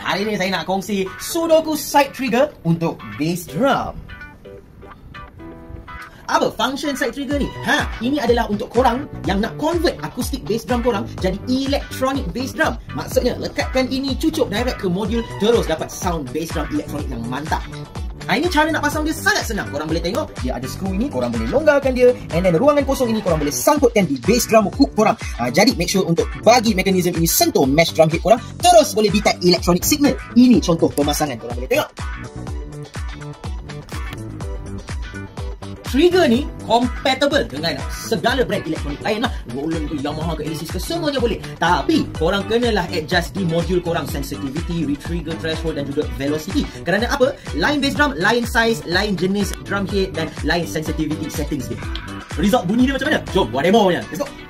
Hari ni saya nak kongsi sudoku side trigger untuk bass drum. Apa function side trigger ni? Ini adalah untuk korang yang nak convert akustik bass drum korang jadi electronic bass drum. Maksudnya, lekatkan ini cucuk direct ke modul, terus dapat sound bass drum elektronik yang mantap. Ini cara nak pasang dia sangat senang. Korang boleh tengok, dia ada skru ini, korang boleh longgarkan dia, and then ruangan kosong ini korang boleh sangkutkan di bass drum hook korang. Jadi make sure untuk bagi mekanisme ini sentuh mesh drum head korang, terus boleh detect electronic signal. Ini contoh pemasangan, korang boleh tengok. Trigger ni compatible dengan segala brand elektronik lain lah. Roland ke, Yamaha ke, Alesis ke, semuanya boleh. Tapi korang kenalah adjust di modul korang sensitivity, retrigger threshold dan juga velocity. Kerana apa? Lain bass drum, lain size, lain jenis drum head dan lain sensitivity settings dia. Result bunyi dia macam mana? Jom buat demo nya. Let's go.